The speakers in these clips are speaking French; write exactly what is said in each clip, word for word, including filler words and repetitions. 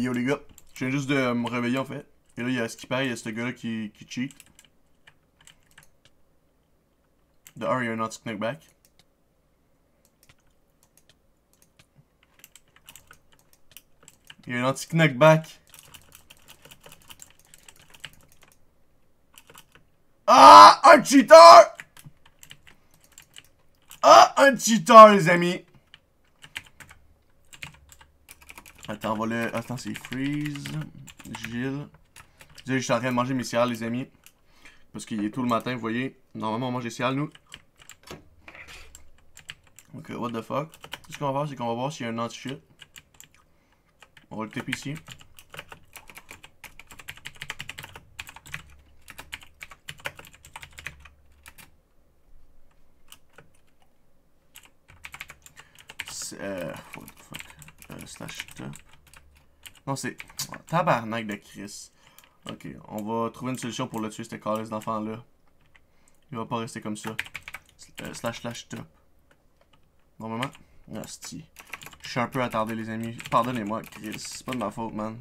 yo les gars, je viens juste de me réveiller en fait. Et là, il y a ce qui paraît, il y a ce gars-là qui, qui cheat. De un, il y a un anti-knockback. Il y a un anti-knockback. Ah! Un cheater! Ah! Un cheater, les amis! Attends, on va le... Attends, c'est Freeze. Gilles. Je suis en train de manger mes céréales, les amis. Parce qu'il est tôt le matin, vous voyez. Normalement, on mange des céréales, nous. Donc, what the fuck. Tout ce qu'on va faire, c'est qu'on va voir s'il y a un anti-shit. On va le taper ici. Euh, what the fuck. Euh, slash top. Non, c'est... Oh, tabarnak de Chris. Ok, on va trouver une solution pour le tuer, ce calice d'enfant-là. Il va pas rester comme ça. Euh, slash slash top. Normalement. Hostie. Je suis un peu attardé, les amis. Pardonnez-moi, Chris. C'est pas de ma faute, man.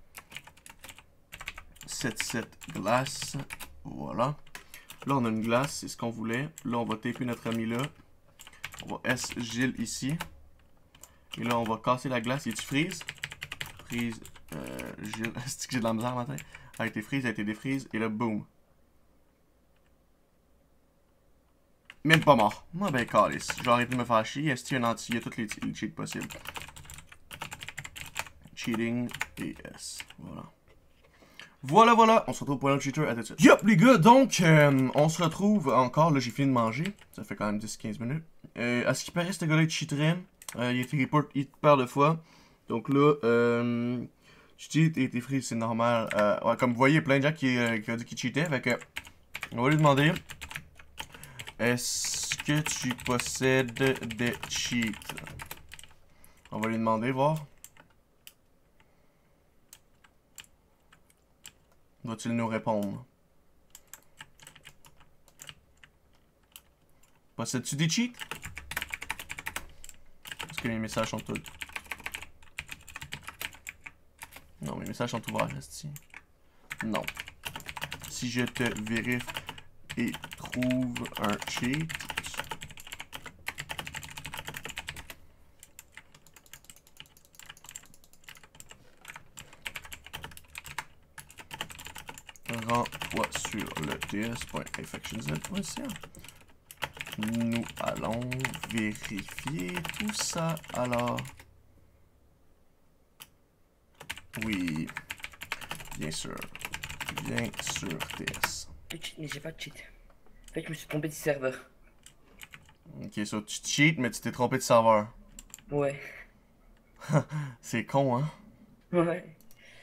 sept sept glace. Voilà. Là, on a une glace, c'est ce qu'on voulait. Là, on va taper notre ami là. On va S Gilles ici. Et là, on va casser la glace. Et tu freeze? Freeze. Euh, Gilles. C'est que j'ai de la misère matin. A été freeze, a été défreeze. Et là, boum. Même pas mort. Moi, ben, calice. Je vais arrêter de me faire chier. Est-ce qu'il y a un anti? Il y a tous les, les cheats possibles. Cheating et S. Voilà. Voilà, voilà. On se retrouve pour un autre cheater. À tout de suite. Yup, les gars. Donc, euh, on se retrouve encore. Là, j'ai fini de manger. Ça fait quand même dix quinze minutes. Euh, à ce qui paraît, ce gars-là, il cheaterait. Euh, il a été report hit par de fois. Donc là, euh. Tu cheat et t'es free, c'est normal. Euh, ouais, comme vous voyez, il y a plein de gens qui, euh, qui ont dit qu'ils cheataient. Fait que. On va lui demander. Est-ce que tu possèdes des cheats? On va lui demander, voir. Va-t-il nous répondre? Possèdes-tu des cheats? Est-ce que mes messages sont tous... Non, mes messages sont ouverts, Esti. Non. Si je te vérifie et trouve un cheat... Rends-toi sur le ts.infectionz.ca. Nous allons vérifier tout ça alors. Oui, bien sûr. Bien sûr, T S. Mais j'ai pas de cheat. En fait, je me suis trompé de serveur. Ok, so tu cheat, mais tu t'es trompé de serveur. Ouais. C'est con, hein? Ouais.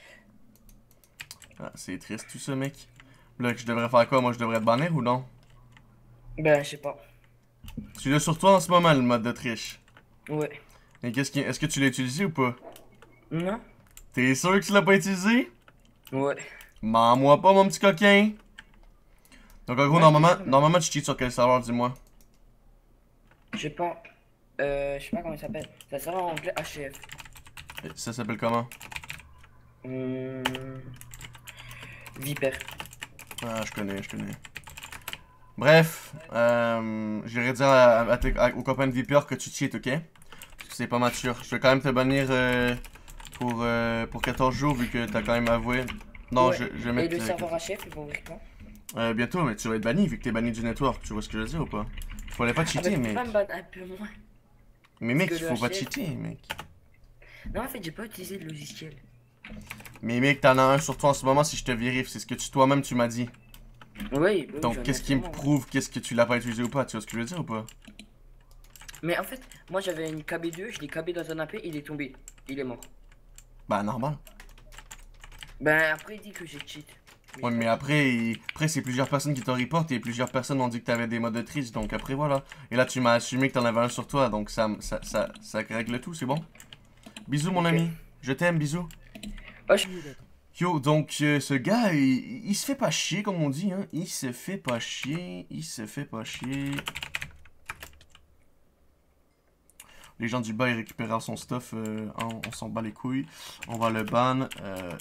Ah, c'est triste tout ça, mec. Là, je devrais faire quoi? Moi, je devrais te bannir ou non? Ben, je sais pas. Tu l'as sur toi en ce moment, le mode de triche. Ouais. Mais qu'est-ce qui... Est-ce que tu l'as utilisé ou pas? Non? T'es sûr que tu l'as pas utilisé? Ouais. Mens-moi pas, mon petit coquin. Donc, en gros, Ouais, normalement, mais... normalement, tu cheats sur quel serveur, dis-moi? Je sais pas. Euh, je sais pas comment il s'appelle. Ça sert en anglais H F. Ça s'appelle comment? Hum... Viper. Ah, je connais, je connais. Bref, euh, j'irai dire à, à, à, à, aux copains de Viper que tu cheats, ok? Parce que c'est pas mature. Je vais quand même te bannir euh, pour, euh, pour quatorze jours vu que t'as quand même avoué. Non, ouais. je, je vais Et mettre... le euh, serveur H F, ils vont ouvrir quand? Euh, bientôt, mais tu vas être banni vu que t'es banni du network. Tu vois ce que je veux dire ou pas? Il fallait pas cheater, ah, bah, mec. pas me battre un peu moins. Mais mec, Parce il que faut le pas H F... cheater, mec. Non, en fait, j'ai pas utilisé de logiciel. Mais mec, t'en as un sur toi en ce moment si je te vérifie. C'est ce que tu toi-même tu m'as dit. Oui, oui. Donc, qu'est-ce qui me prouve qu'est-ce que tu l'as pas utilisé ou pas? Tu vois ce que je veux dire ou pas? Mais en fait, moi j'avais une K B deux, je l'ai K B dans un A P, il est tombé. Il est mort. Bah, normal. Ben après, il dit que j'ai cheat. Mais Ouais, mais après, il... après c'est plusieurs personnes qui t'ont report et plusieurs personnes ont dit que t'avais des modes de triche. Donc, après, voilà. Et là, tu m'as assumé que t'en avais un sur toi. Donc, ça, ça, ça, ça règle tout, c'est bon? Bisous, mon okay. ami. Je t'aime, bisous. Oh, je... Yo, donc, euh, ce gars, il, il se fait pas chier, comme on dit, hein. Il se fait pas chier. Il se fait pas chier. les gens du bas ils récupéreront son stuff. Euh, on on s'en bat les couilles. On va le ban. Euh,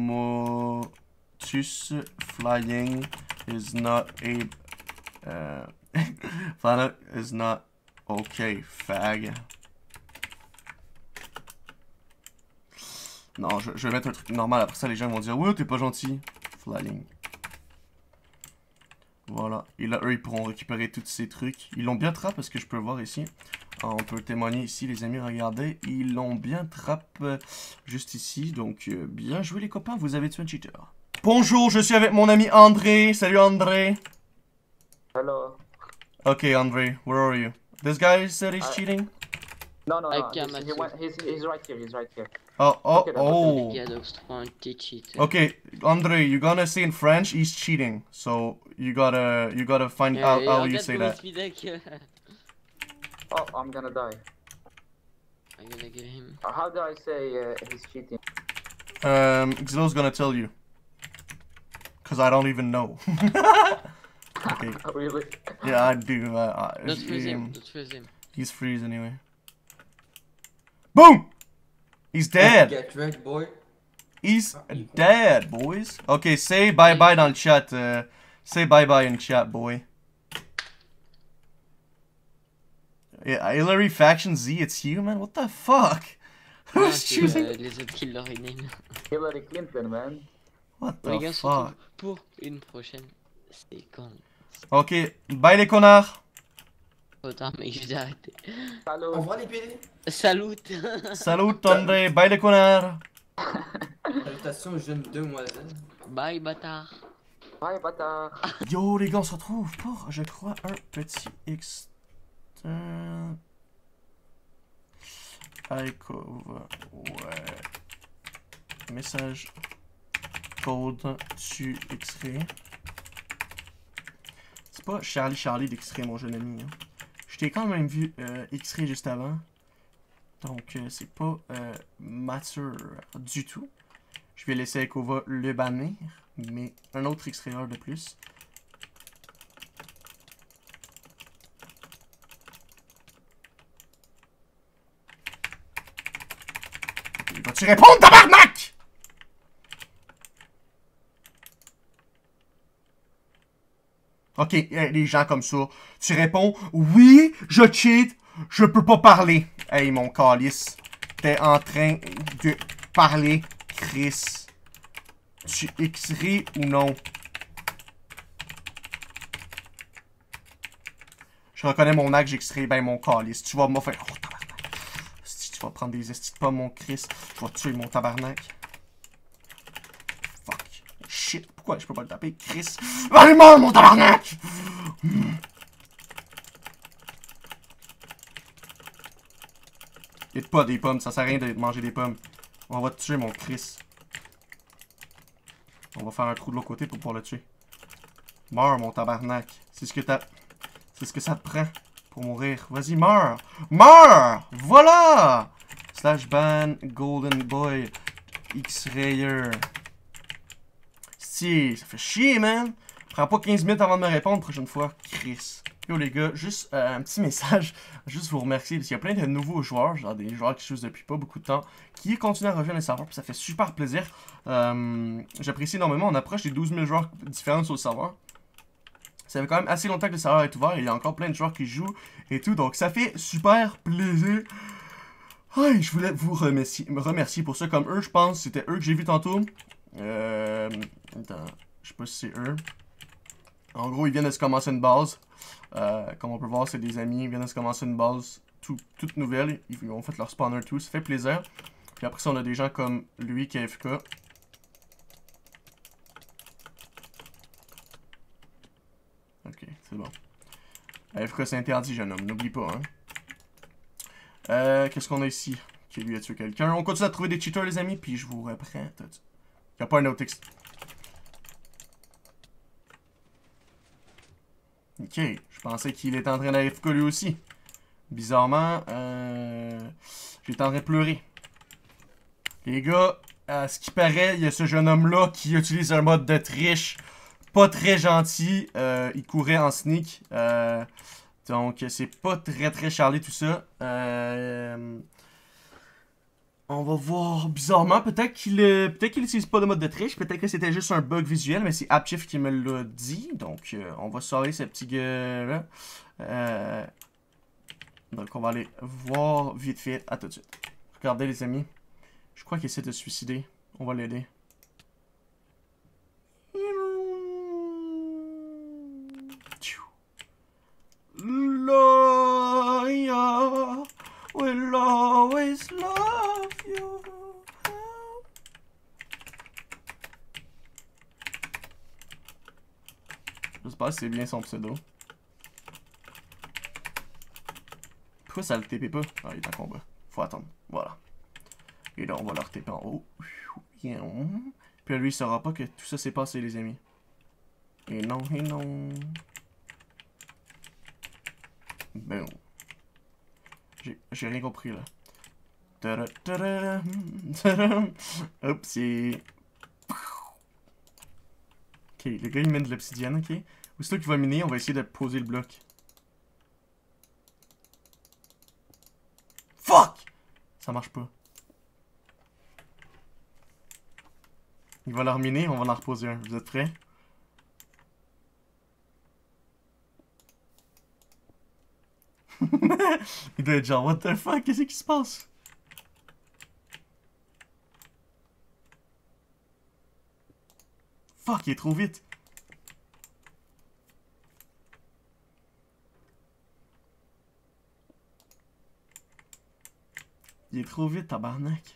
Tomotus flying is not a... Uh, flying is not okay, fag. Non, je, je vais mettre un truc normal. Après ça, les gens vont dire « Oui, t'es pas gentil. » Flying. Voilà. Et là, eux, ils pourront récupérer tous ces trucs. Ils l'ont bien trap, parce que je peux voir ici. On peut témoigner ici, les amis. Regardez. Ils l'ont bien trap euh, juste ici. Donc, euh, bien joué, les copains. Vous avez tué un cheater. Bonjour, je suis avec mon ami André. Salut, André. Hello. Okay, André. Where are you? This guy said he's Uh, cheating? No, no, no. Okay, He's, he went, he's, he's right here. He's right here. Oh, oh, Okay, then, oh. Yeah, those twenty cheaters. Okay, Andre, you're gonna say in French he's cheating, so you gotta you gotta find Yeah, out yeah, how you regarde say comment that. il se fait deck. Oh, I'm gonna die. I'm gonna get him. Uh, How do I say uh, he's cheating? Um, Xilo's gonna tell you, cause I don't even know. Okay, Really? yeah, I do. Uh, I, Don't freeze him, um, don't freeze him. he's freeze anyway. Boom! He's dead. Get wrecked, boy. He's dead, boys. Okay, say bye bye dans le chat. Uh, say bye bye in chat, boy. Yeah, Hillary Faction Z, it's you, man. What the fuck? Non, Who's c'est choosing? euh, les autres qui leur rename. Hillary Clinton, man. What Les the gars, se fuck? retrouvent pour une prochaine séquence. Ok, bye les connards. Oh, attends, mec, je vais arrêter. Salut. On voit les P D. Salut. Salut André, bye les connards. Salutations, jeune demoiselle. Bye, bâtard. Bye, bâtard. Yo les gars, on se retrouve pour, je crois, un petit X. Euh... Alcove, ouais. Message. Code, tu X-ray. C'est pas Charlie Charlie d'X-ray, mon jeune ami. Hein. Je t'ai quand même vu euh, X-ray juste avant. Donc, euh, c'est pas euh, mature du tout. Je vais laisser Alcova le bannir. Mais un autre X-rayeur de plus. Vas-tu répondre, tabarnak? Ok, les gens comme ça, tu réponds, oui, je cheat, je peux pas parler. Hey, mon calice, t'es en train de parler, Chris. Tu X-ray ou non? Je reconnais mon acte, j'X-ray, ben mon calice. Tu vas me faire... Oh, tabarnak. Si tu vas prendre des estis de pommes, mon Chris, je vais tuer mon tabarnak. Fuck. Shit, pourquoi je peux pas le taper, Chris? Allez, mort, mon tabarnak! Hit pas des pommes, ça sert à rien de manger des pommes. On va te tuer, mon Chris. On va faire un trou de l'autre côté pour pouvoir le tuer. Meurs, mon tabarnak. C'est ce que t'as... C'est ce que ça te prend pour mourir. Vas-y, meurs! Meurs! Voilà! Slash ban, golden boy, X-rayer. Si, ça fait chier, man! Prends pas quinze minutes avant de me répondre prochaine fois. Chris. Yo, les gars, juste euh, un petit message. Juste vous remercier parce qu'il y a plein de nouveaux joueurs, genre des joueurs qui jouent depuis pas beaucoup de temps, qui continuent à rejoindre le serveur, puis ça fait super plaisir. Euh, J'apprécie énormément. On approche des douze mille joueurs différents sur le serveur. Ça fait quand même assez longtemps que le serveur est ouvert et il y a encore plein de joueurs qui jouent et tout. Donc ça fait super plaisir. Hey, je voulais vous remercier, me remercier pour ça. Comme eux, je pense, c'était eux que j'ai vu tantôt. Euh, attends, je sais pas si c'est eux. En gros, ils viennent de se commencer une base. Euh, comme on peut voir, c'est des amis. Ils viennent de se commencer une base tout, toute nouvelle. Ils ont fait leur spawner tout. Ça fait plaisir. Puis après ça, on a des gens comme lui qui est A F K. Ok, c'est bon. A F K, c'est interdit, jeune homme. N'oublie pas, hein. Euh, qu'est-ce qu'on a ici? Qui lui a tué quelqu'un. On continue à trouver des cheaters, les amis. Puis je vous reprends. Il n'y a pas un autre X. Ok, je pensais qu'il était en train d'A F K lui aussi. Bizarrement, euh, j'étais en train de pleurer. Les gars, à ce qui paraît, il y a ce jeune homme-là qui utilise un mode de triche pas très gentil. Euh, il courait en sneak. Euh, Donc, c'est pas très très charlé tout ça. Euh... On va voir bizarrement. Peut-être qu'il euh, peut-être qu'il utilise pas de mode de triche. Peut-être que c'était juste un bug visuel. Mais c'est Apchief qui me l'a dit. Donc, euh, on va surveiller ce petit gars-là. Euh... Donc, on va aller voir vite fait. À tout de suite. Regardez, les amis. Je crois qu'il essaie de se suicider. On va l'aider. Loya will always love you. J'espère que c'est bien son pseudo. Pourquoi ça le T P pas? Ah, il est en combat. Faut attendre. Voilà. Et là, on va leur T P en haut. Puis lui, il saura pas que tout ça s'est passé, les amis. Et non, et non. Boom. J'ai rien compris là. Tada, tada, tada. Oupsie. Ok, le gars il mène de l'obsidienne, ok. Aussitôt qu'il va miner, on va essayer de poser le bloc. Fuck! Ça marche pas. Il va leur miner, on va en reposer un. Vous êtes prêts? Il doit être genre, what the fuck, qu'est-ce qui se passe? Fuck, il est trop vite. Il est trop vite, tabarnak.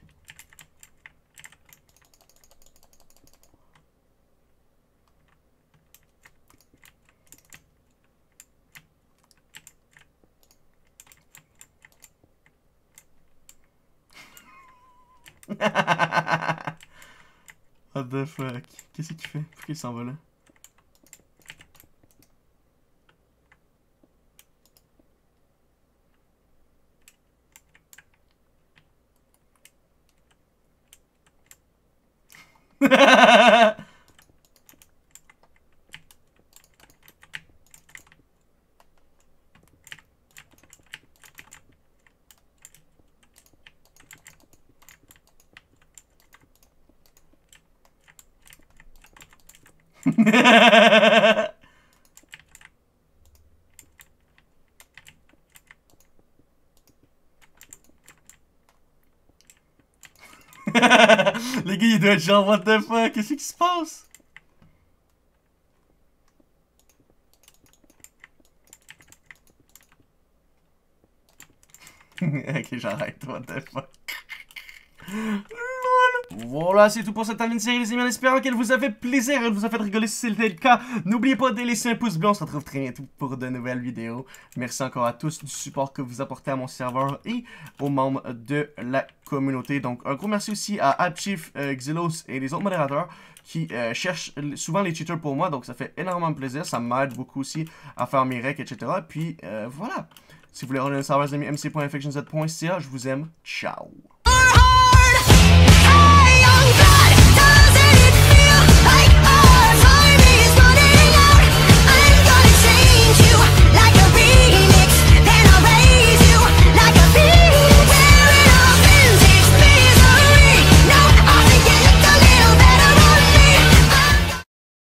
What the fuck? Qu'est-ce qu'il fait? Pourquoi il s'en va là? Les gars, il doit être genre, what the fuck, qu'est-ce qui se passe? Ok, j'arrête, what the fuck. Voilà, c'est tout pour cette mini-série, les amis, en espérant qu'elle vous a fait plaisir, elle vous a fait rigoler si c'était le cas. N'oubliez pas de laisser un pouce bleu, on se retrouve très bientôt pour de nouvelles vidéos. Merci encore à tous du support que vous apportez à mon serveur et aux membres de la communauté. Donc, un gros merci aussi à Apchief, euh, Xylos et les autres modérateurs qui euh, cherchent souvent les cheaters pour moi, donc ça fait énormément de plaisir, ça m'aide beaucoup aussi à faire mes recs, et cetera. Puis, euh, voilà. Si vous voulez rejoindre le serveur, les amis, m c point infection z point c a, je vous aime. Ciao!